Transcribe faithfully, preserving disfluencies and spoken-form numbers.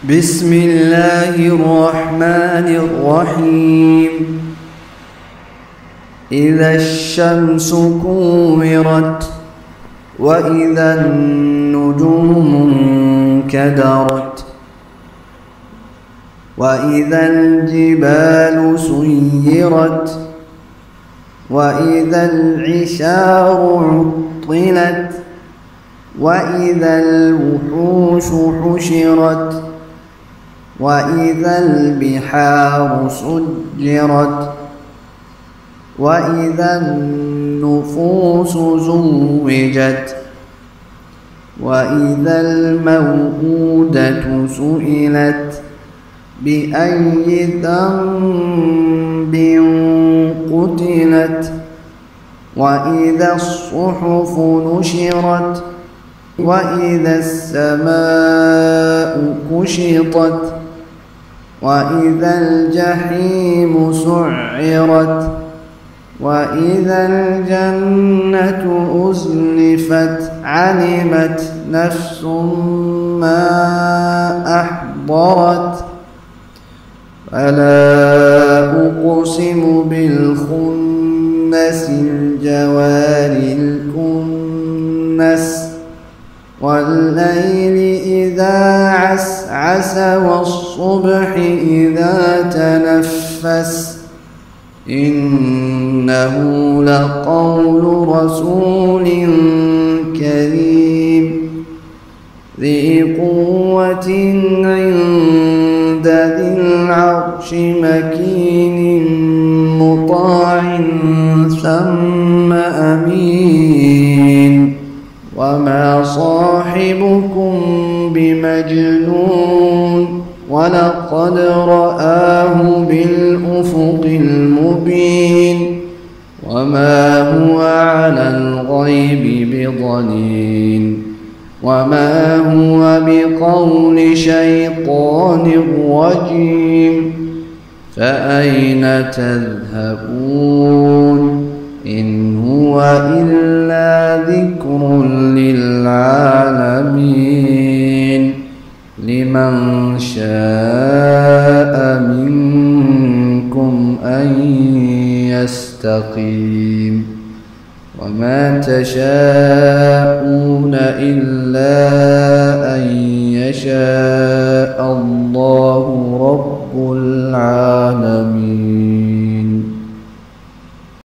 بسم الله الرحمن الرحيم. إذا الشمس كورت وإذا النجوم انكدرت وإذا الجبال سيرت وإذا العشار عطلت وإذا الوحوش حشرت وإذا البحار سجرت وإذا النفوس زوجت وإذا الموءودة سئلت بأي ذنب قتلت وإذا الصحف نشرت وإذا السماء كشطت وإذا الجحيم سعرت وإذا الجنة أزلفت علمت نفس ما أحضرت فلا أقسم بالخنس الجوار الكنس والليل إذا عسعس والصبح إذا تنفس إنه لقول رسول كريم ذي قوة عند ذي العرش مكين مطاع ثم أمين وما صاحبكم بمجنون ولقد رآه بالأفق المبين وما هو على الغيب بضنين وما هو بقول شيطان رجيم فأين تذهبون إن هو إلا ذكر للعالمين لمن شاء منكم أن يستقيم وما تشاءون إلا أن يشاء الله رب العالمين.